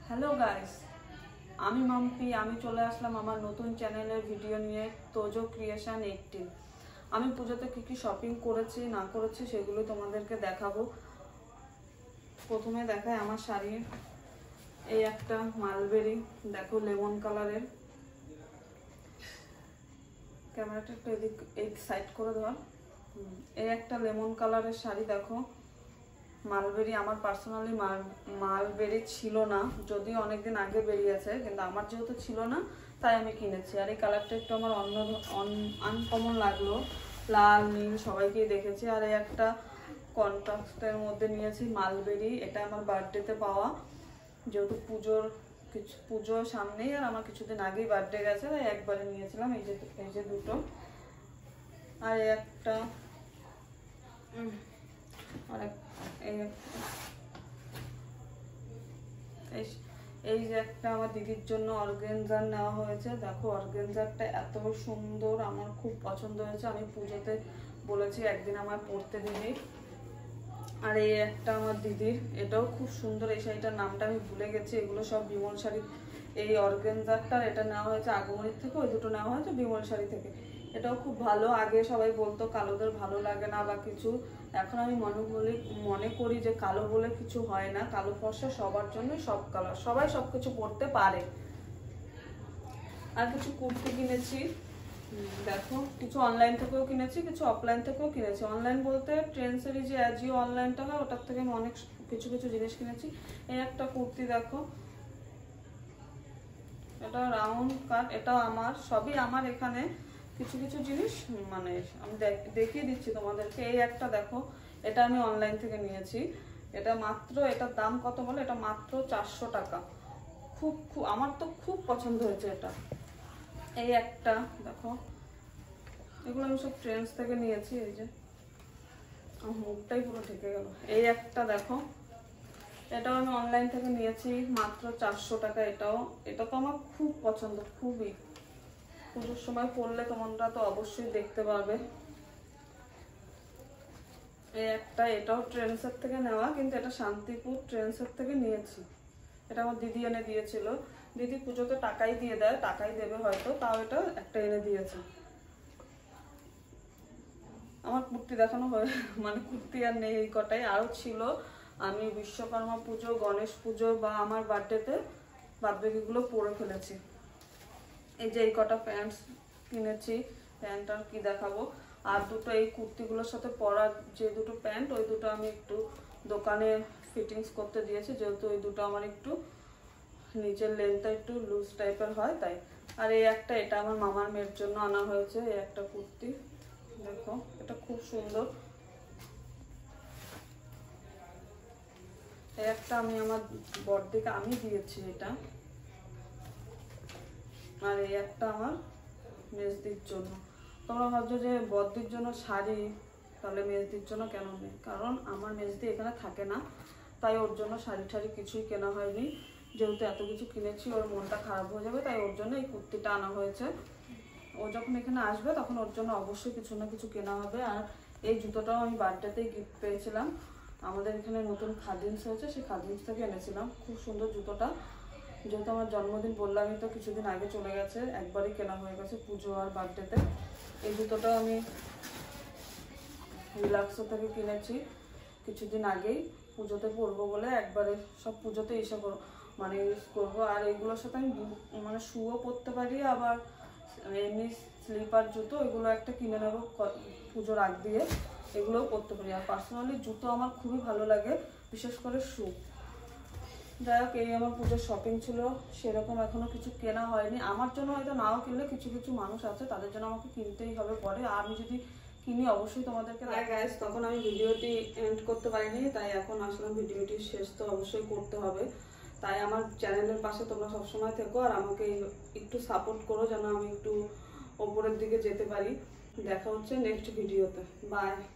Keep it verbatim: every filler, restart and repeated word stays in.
Hello guys, আমি মাম্পি। আমি চলে আসলাম আমার নতুন চ্যানেলের ভিডিও নিয়ে, তোজো ক্রিয়েশন এইটিন। আমি পুজোতে কী কী শপিং করেছি না করেছি সেগুলো তোমাদেরকে দেখাবো। প্রথমে দেখায় আমার শাড়ি। এই একটা মালবেরি, দেখো লেমন কালারের। ক্যামেরাটা একটু এদিক এই সাইড করে ধর। এই একটা লেমন কালারের শাড়ি দেখো, মালবেরি। আমার পার্সোনালি মাল মালবেরি ছিল না, যদিও অনেকদিন আগে বেরিয়েছে, কিন্তু আমার যেহেতু ছিল না তাই আমি কিনেছি। আর এই কালারটা একটু আমার অন্য আনকমন লাগলো, লাল নীল সবাইকেই দেখেছি। আর এই একটা কন্ট্রাস্টের মধ্যে নিয়েছি মালবেরি, এটা আমার বার্থডেতে পাওয়া। যেহেতু পুজোর কিছু পুজো সামনেই, আর আমার কিছুদিন আগেই বার্থডে গেছে, তাই একবারে নিয়েছিলাম। এই যে এই যে দুটো। আর একটা আর এই যে একটা আমার দিদির জন্য অর্গানজার নেওয়া হয়েছে। দেখো অর্গানজারটা এত সুন্দর, আমার খুব পছন্দ হয়েছে। আমি পুজোতে বলেছি একদিন আমার পরতে দিদি। আর এই একটা আমার দিদির, এটাও খুব সুন্দর। এই শাড়িটার নামটা আমি ভুলে গেছি। এগুলো সব বিমল শাড়ি। এই অর্গানজারটা এটা নেওয়া হয়েছে আগমনীর থেকে, ওই দুটো নেওয়া হয়েছে বিমল শাড়ি থেকে। এটাও খুব ভালো। আগে সবাই বলতো কালোদের ভালো লাগে না বা কিছু, এখন আমি মনে বলি মনে করি যে কালো বলে কিছু হয় না। কালো ফর্সা সবার জন্য, সব কালার, সবাই সব কিছু পরতে পারে। আর কিছু কুর্তি কিনেছি, দেখো কিছু অনলাইন থেকেও কিনেছি, কিছু অফলাইন থেকেও কিনেছি। অনলাইন বলতে ট্রেন্ডসেরই যে অ্যাজিও অনলাইনটা হয়, ওটার থেকে আমি অনেক কিছু কিছু জিনিস কিনেছি। এই একটা কুর্তি দেখো, এটা রাউন্ড কাট, এটা আমার, সবই আমার। এখানে কিছু কিছু জিনিস মানে আমি দেখিয়ে দিচ্ছি তোমাদেরকে। এই একটা দেখো, এটা আমি অনলাইন থেকে নিয়েছি। এটা মাত্র, এটার দাম কত বলে, এটা মাত্র চারশো টাকা। খুব খুব আমার তো খুব পছন্দ হয়েছে এটা। এই একটা দেখো, এগুলো আমি সব ট্রেন্ডস থেকে নিয়েছি। এই যে আমার মুখটাই পুরো ঢেকে গেল। এই একটা দেখো, এটাও আমি অনলাইন থেকে নিয়েছি মাত্র চারশো টাকা। এটাও এটা তো আমার খুব পছন্দ, খুবই। পুজোর সময় পরলে তোমরা তো অবশ্যই দেখতে পারবে। এই একটা, এটাও ট্রেন্ডসের থেকে নেওয়া, কিন্তু এটা শান্তিপুর ট্রেন্ডসের থেকে নিয়েছি। এটা আমার দিদি এনে দিয়েছিল। দিদি পুজোতে টাকাই দিয়ে দেয়, টাকাই দেবে হয়তো, তাও এটা একটা এনে দিয়েছে। আমার কুর্তি দেখানো হয়, মানে কুর্তি আর নেই, এই কটাই। আরও ছিল, আমি বিশ্বকর্মা পুজো, গণেশ পুজো বা আমার বার্থডেতে বাদবাকিগুলো পরে ফেলেছি। এই যে এই কটা প্যান্টস কিনেছি। প্যান্ট আর কি দেখাবো। আর দুটো এই কুর্তিগুলোর সাথে পরা যে দুটো প্যান্ট, ওই দুটো আমি একটু দোকানে ফিটিংস করতে দিয়েছি, যেহেতু ওই দুটো আমার একটু নিচের লেন্থটা একটু লুজ টাইপের হয় তাই। আর এই একটা, এটা আমার মামার মেয়ের জন্য আনা হয়েছে। এই একটা কুর্তি দেখো, এটা খুব সুন্দর। এই একটা আমি আমার বড়দিকে আমি দিয়েছি এটা। আর এই একটা আমার মেজদির জন্য। তোমরা ভাবছো যে বড়দির জন্য শাড়ি, তাহলে মেজদির জন্য কেন নেই? কারণ আমার মেজদি এখানে থাকে না, তাই ওর জন্য শাড়ি ঠাড়ি কিছুই কেনা হয়নি। যেহেতু এত কিছু কিনেছি, ওর মনটা খারাপ হয়ে যাবে, তাই ওর জন্য এই কুর্তিটা আনা হয়েছে। ও যখন এখানে আসবে তখন ওর জন্য অবশ্যই কিছু না কিছু কেনা হবে। আর এই জুতোটাও আমি বার্থডেতেই গিফট পেয়েছিলাম। আমাদের এখানে নতুন খাদিমস হয়েছে, সেই খাদিমস থেকে এনেছিলাম। খুব সুন্দর জুতোটা। যেহেতু আমার জন্মদিন বললামই তো, কিছুদিন আগে চলে গেছে, একবারই কেনা হয়ে গেছে পুজো আর বার্থডেতে। এই জুতোটা আমি রিল্যাক্সো থেকে কিনেছি কিছুদিন আগেই, পুজোতে পরবো বলে। একবারে সব পুজোতে এসে মানে ইউজ করবো। আর এগুলোর সাথে আমি মানে শুও পরতে পারি, আবার এমনি স্লিপার জুতো এগুলো একটা কিনে নেবো পুজোর আগ দিয়ে, এগুলোও পরতে পারি। আর পার্সোনালি জুতো আমার খুবই ভালো লাগে, বিশেষ করে শু। যাই হোক, এই আমার পুজোর শপিং ছিল। সেরকম এখনো কিছু কেনা হয়নি। আমার জন্য হয়তো নাও কিনলে, কিছু কিছু মানুষ আছে তাদের জন্য আমাকে কিনতেই হবে পরে। আমি যদি কিনি অবশ্যই তোমাদেরকে। তাই গাইস, তখন আমি ভিডিওটি এন্ড করতে পারিনি, তাই এখন আসলে ভিডিওটি শেষ তো অবশ্যই করতে হবে। তাই আমার চ্যানেলের পাশে তোমরা সবসময় থেকো, আর আমাকে একটু সাপোর্ট করো যেন আমি একটু ওপরের দিকে যেতে পারি। দেখা হচ্ছে নেক্সট ভিডিওতে। বাই।